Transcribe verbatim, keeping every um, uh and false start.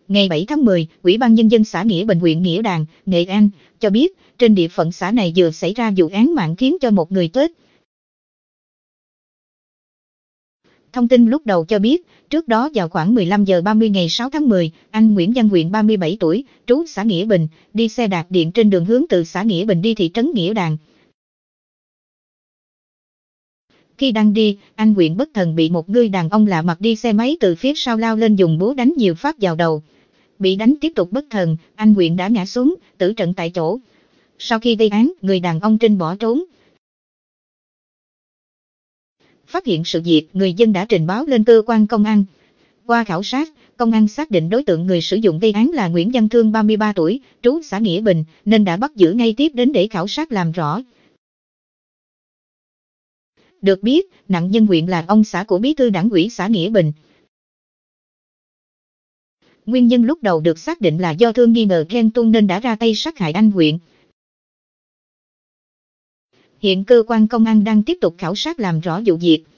Ngày bảy tháng mười, Ủy ban Nhân dân xã Nghĩa Bình huyện Nghĩa Đàn, Nghệ An, cho biết, trên địa phận xã này vừa xảy ra vụ án mạng khiến cho một người chết. Thông tin lúc đầu cho biết, trước đó vào khoảng mười lăm giờ ba mươi ngày sáu tháng mười, anh Nguyễn Văn Nguyện ba mươi bảy tuổi, trú xã Nghĩa Bình, đi xe đạp điện trên đường hướng từ xã Nghĩa Bình đi thị trấn Nghĩa Đàn. Khi đang đi, anh Nguyện bất thần bị một người đàn ông lạ mặt đi xe máy từ phía sau lao lên dùng búa đánh nhiều phát vào đầu. Bị đánh tiếp tục bất thần, anh Nguyện đã ngã xuống, tử trận tại chỗ. Sau khi gây án, người đàn ông trên bỏ trốn. Phát hiện sự việc, người dân đã trình báo lên cơ quan công an. Qua khảo sát, công an xác định đối tượng người sử dụng gây án là Nguyễn Văn Thương ba mươi ba tuổi, trú xã Nghĩa Bình, nên đã bắt giữ ngay tiếp đến để khảo sát làm rõ. Được biết, nạn nhân Nguyện là ông xã của bí thư đảng ủy xã Nghĩa Bình. Nguyên nhân lúc đầu được xác định là do Thương nghi ngờ ghen tuông nên đã ra tay sát hại anh Nguyện. Hiện cơ quan công an đang tiếp tục khảo sát làm rõ vụ việc.